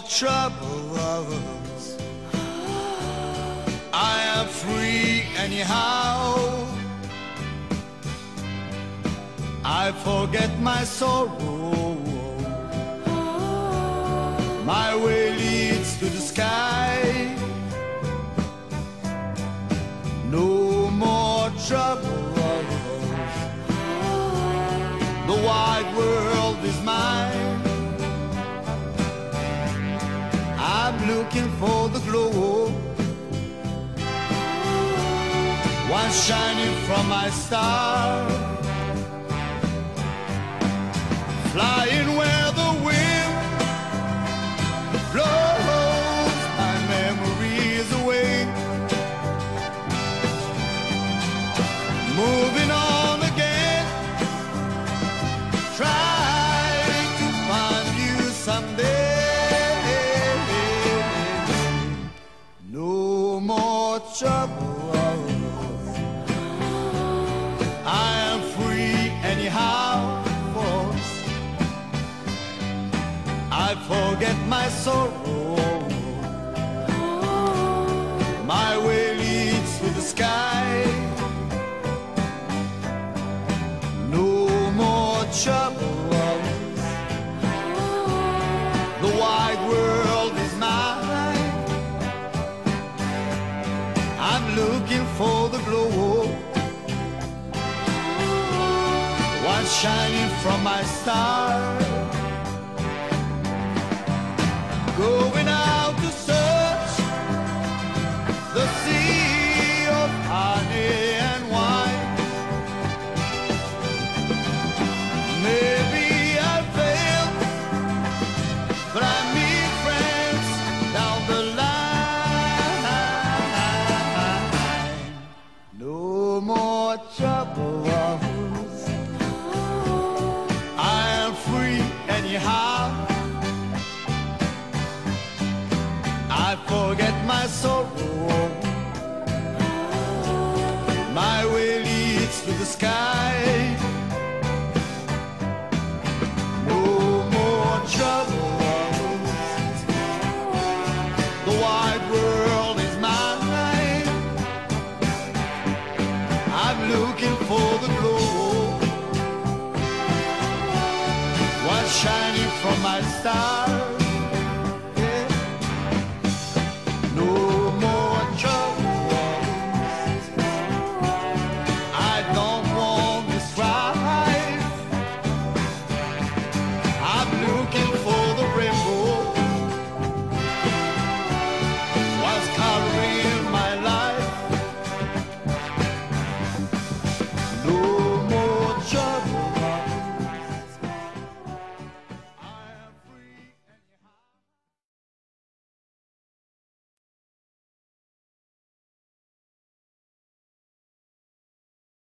troubles. I am free anyhow. I forget my sorrow. My way leads to the sky. No more troubles. The wide world is mine. I'm looking for the glow, one shining from my star, flying where the wind blows my memories away, moving on again, trying to find you someday. No more troubles. I am free anyhow. I forget my sorrow. My way leads to the sky. No more troubles. The wide world is mine. I'm looking for the glow, one shining from my star, going out to search the sea of honey and wine. Maybe I failed, but I meet friends down the line. No more troubles. I am free anyhow. I forget my sorrow. My way leads to the sky. No more troubles. The wide world is mine. I'm looking for the glow, one shining from my star.